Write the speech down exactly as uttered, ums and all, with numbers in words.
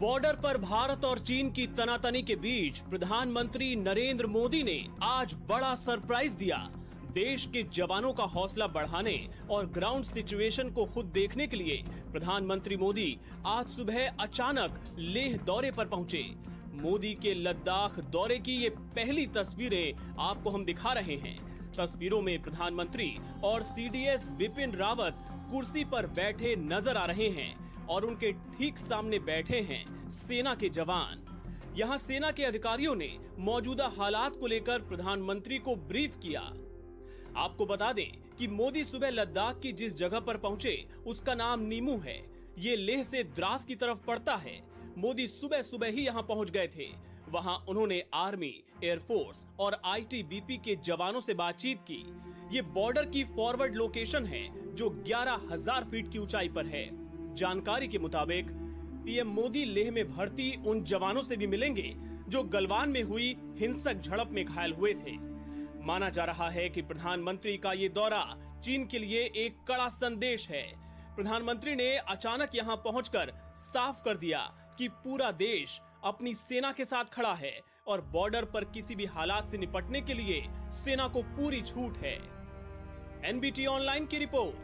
Border पर भारत और चीन की तनातनी के बीच प्रधानमंत्री नरेंद्र मोदी ने आज बड़ा सरप्राइज दिया। देश के जवानों का हौसला बढ़ाने और ग्राउंड सिचुएशन को खुद देखने के लिए प्रधानमंत्री मोदी आज सुबह अचानक लेह दौरे पर पहुंचे। मोदी के लद्दाख दौरे की ये पहली तस्वीरें आपको हम दिखा रहे हैं। तस्वीरों में प्रधानमंत्री और सीडीएस बिपिन रावत कुर्सी पर बैठे नजर आ रहे हैं और उनके ठीक सामने बैठे हैं सेना के जवान। यहां सेना के अधिकारियों ने मौजूदा हालात को लेकर प्रधानमंत्री को ब्रीफ किया। आपको बता दें कि मोदी सुबह लद्दाख की जिस जगह पर पहुंचे उसका नाम नीमू है। ये लेह से द्रास की तरफ पड़ता है। मोदी सुबह सुबह ही यहां पहुंच गए थे। वहां उन्होंने आर्मी, एयरफोर्स और आईटीबीपी के जवानों से बातचीत की। ये बॉर्डर की फॉरवर्ड लोकेशन है जो ग्यारह हजार फीट की ऊंचाई पर है। जानकारी के मुताबिक पीएम मोदी लेह में भर्ती उन जवानों से भी मिलेंगे जो गलवान में हुई हिंसक झड़प में घायल हुए थे। माना जा रहा है कि प्रधानमंत्री का ये दौरा चीन के लिए एक कड़ा संदेश है। प्रधानमंत्री ने अचानक यहां पहुंचकर साफ कर दिया कि पूरा देश अपनी सेना के साथ खड़ा है और बॉर्डर पर किसी भी हालात से निपटने के लिए सेना को पूरी छूट है। एनबीटी ऑनलाइन की रिपोर्ट।